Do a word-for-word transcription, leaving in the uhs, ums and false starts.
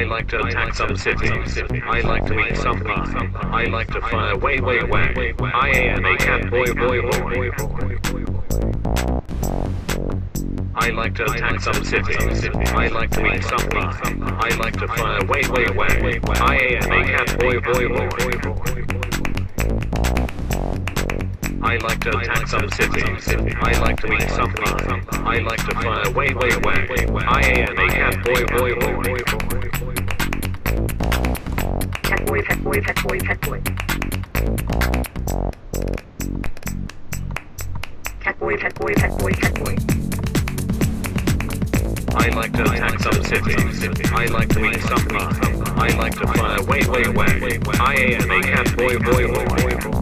I like to attack some cities. I like to eat some pie. I like to fly way, way away. I am a cat boy, boy, boy. I like to attack some cities. I like to eat some pie. I like to fly way, way away. I am a cat boy, boy, boy. I like to attack some cities. I like to eat some pie. I like to fly way, way away. I am a cat boy, boy, boy. Cat boy, cat boy, cat boy, cat boy. Cat boy, cat boy, cat boy, cat boy. I like to attack some cities. I like to eat some pie. I like to fly way, way away. I am a cat boy, boy, boy.